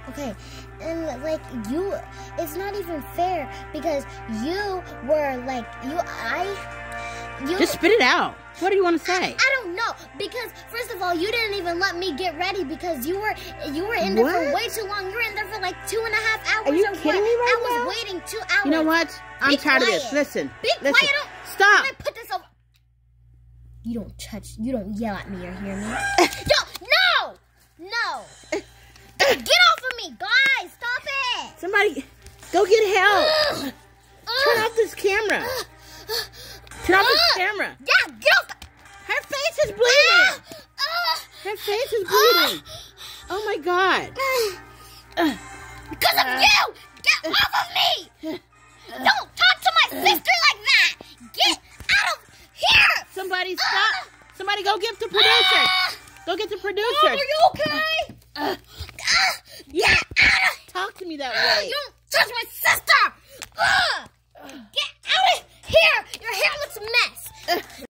Okay, and like you, it's not even fair because you were like you. Just spit it out. What do you want to say? I don't know because first of all, you didn't even let me get ready because you were in there for way too long. You were in there for like 2.5 hours. Are you kidding me right now? I was waiting 2 hours. You know what? I'm tired of this. Listen. Be quiet. Stop. Can I put this over? You don't touch. You don't yell at me or hear me. No. Get off of me, guys! Stop it! Somebody, go get help. Turn off this camera. Turn off this camera. Yeah, get off the... Her face is bleeding. Her face is bleeding. Oh my God. Because of you! Get off of me! Don't talk to my sister like that! Get out of here! Somebody stop. Somebody go get the producer. Go get the producer. Mom, are you okay? Yeah. Talk to me that way. You don't touch my sister!